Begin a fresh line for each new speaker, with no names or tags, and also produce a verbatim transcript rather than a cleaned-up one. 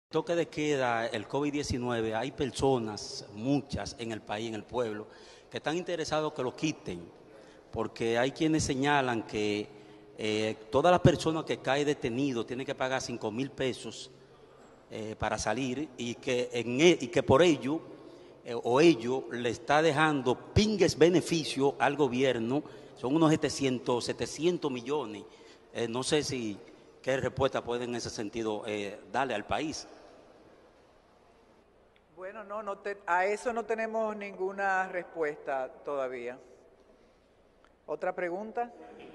Toque de queda, el COVID diecinueve, hay personas, muchas en el país, en el pueblo, que están interesados que lo quiten, porque hay quienes señalan que eh, todas las personas que caen detenidos tienen que pagar cinco mil pesos eh, para salir y que, en e- y que por ello eh, o ello le está dejando pingues beneficio al gobierno, son unos setecientos, setecientos millones. Eh, no sé si qué respuesta pueden en ese sentido eh, darle al país.
Bueno, no, no te- a eso no tenemos ninguna respuesta todavía. ¿Otra pregunta?